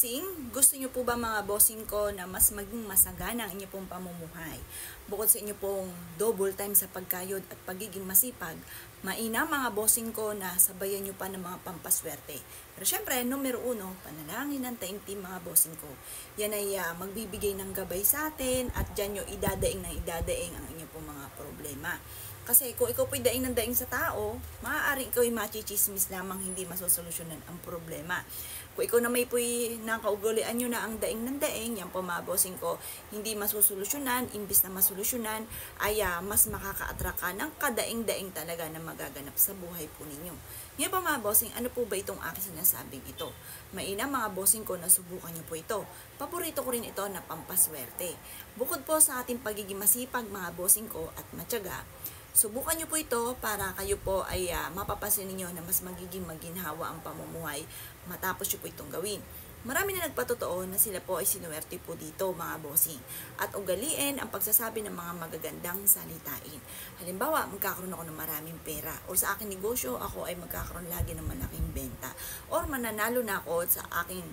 bossing, gusto niyo po ba mga bossing ko na mas maging masagana ang inyo pong pamumuhay? Bukod sa inyo pong double time sa pagkayod at pagiging masipag, mainam mga bossing ko na sabayan niyo pa ng mga pampaswerte. Pero syempre, numero uno, panalangin ng taimtim mga bossing ko. Yan ay magbibigay ng gabay sa atin at dyan nyo idadaing ang inyo pong mga problema. Kasi kung ikaw po'y daing ng daing sa tao, maaaring ikaw ay machichismis lamang, hindi masosolusyonan ang problema. Kung ikaw na may po'y nakaugalian nyo na ang daing ng daing, yan po mga bossing ko, hindi masusolusyonan, imbis na masolusyonan, ay mas makaka-attract ka ng kadaing-daing talaga na magaganap sa buhay po ninyo. Ngayon pa mga bossing, ano po ba itong aking sinasabing ito? Mainam mga bossing ko na subukan nyo po ito. Paborito ko rin ito na pampaswerte. Bukod po sa ating pagiging masipag mga bossing ko at matyaga, subukan nyo po ito para kayo po ay mapapasin ninyo na mas magiging maginhawa ang pamumuhay matapos nyo po itong gawin. Marami na nagpatotoo na sila po ay sinuwerte po dito mga bossing. At ugaliin ang pagsasabi ng mga magagandang salitain. Halimbawa, magkakaroon ako ng maraming pera. O sa aking negosyo, ako ay magkakaroon lagi ng malaking benta. Or mananalo na ako sa aking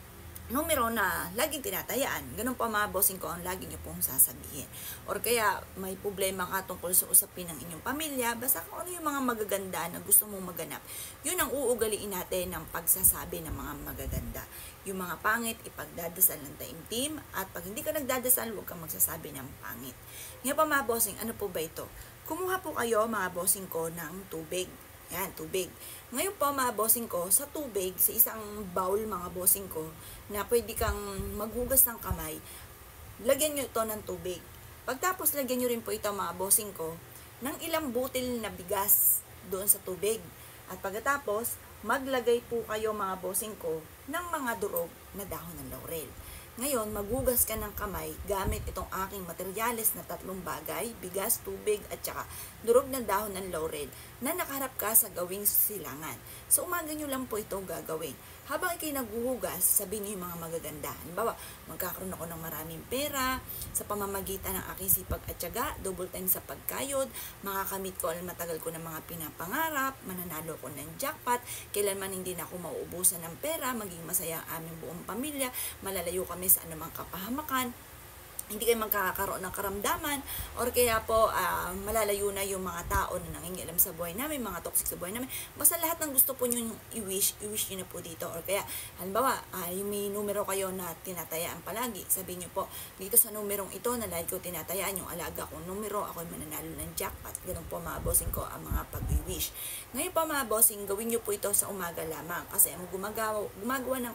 numero na laging tinatayaan. Ganun pa mga bossing ko ang lagi nyo pong sasabihin. Or kaya may problema ka tungkol sa usapin ng inyong pamilya, basta kung ano yung mga magaganda na gusto mong maganap, yun ang uugaliin natin ng pagsasabi ng mga magaganda. Yung mga pangit, ipagdadasal ng taimtim, at pag hindi ka nagdadasal, huwag kang magsasabi ng pangit. Ngayon pa mga bossing, ano po ba ito? Kumuha po kayo mga bossing ko ng tubig. Yan, tubig. Ngayon po mga bossing ko, sa tubig, sa isang bowl mga bossing ko, na pwede kang maghugas ng kamay, lagyan nyo ito ng tubig. Pagtapos lagyan nyo rin po ito mga bossing ko, ng ilang butil na bigas doon sa tubig. At pagkatapos, maglagay po kayo mga bossing ko ng mga durog na dahon ng laurel. Ngayon, maghugas ka ng kamay gamit itong aking materyales na 3 bagay, bigas, tubig, at saka durog ng dahon ng laurel na nakaharap ka sa gawing silangan. So, umaga nyo lang po ito gagawin. Habang ikay naghuhugas, sabihin nyo yung mga magaganda. Halimbawa, magkakaroon ako ng maraming pera sa pamamagitan ng aking sipag at tiyaga, double time sa pagkayod, makakamit ko ang matagal ko ng mga pinapangarap, mananalo ko ng jackpot, kailanman hindi na ako mauubusan ng pera, maging masaya ang aming buong pamilya, malalayo kami sa anumang kapahamakan, hindi kayo magkakaroon ng karamdaman, or kaya po malalayo na yung mga tao na nangingialam sa buhay namin, mga toxic sa buhay namin. Basta lahat ng gusto po nyo i-wish nyo na po dito. Or kaya, halimbawa, yung may numero kayo na tinatayaan palagi, sabihin nyo po, dito sa numerong ito na lagi ko tinatayaan, yung alaga kong numero, ako'y mananalo ng jackpot. Ganun po mga bossing ko ang mga pag-wish. Ngayon po mga bossing, gawin nyo po ito sa umaga lamang. Kasi ang gumagawa ng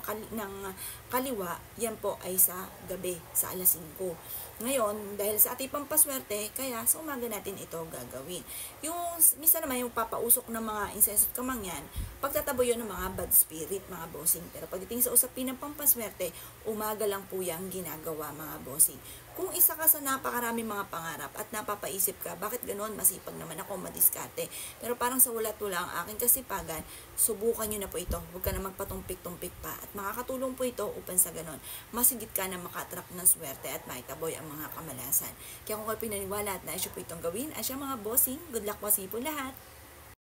kaliwa, yan po ay sa gabi, sa alas 5. Ngayon, dahil sa ating pampaswerte, kaya sa umaga natin ito gagawin. Yung, minsan naman yung papausok ng mga insenso at kamangyan, pagtatabo yun ng mga bad spirit, mga bossing. Pero pagdating sa usapin ng pampaswerte, umaga lang po yung ginagawa, mga bossing. Kung isa ka sa napakaraming mga pangarap at napapaisip ka, bakit ganoon? Masipag naman ako, madiskarte. Pero parang sa walat-wala ang aking kasipagan, subukan nyo na po ito. Huwag ka na magpatumpik-tumpik pa. At makakatulong po ito upang sa ganon, masigit ka na maka-attract ng swerte at maitaboy ang mga kamalasan. Kaya kung kayo pinaniwala at naisyo po itong gawin, asya mga bossing, good luck po sa inyo po lahat.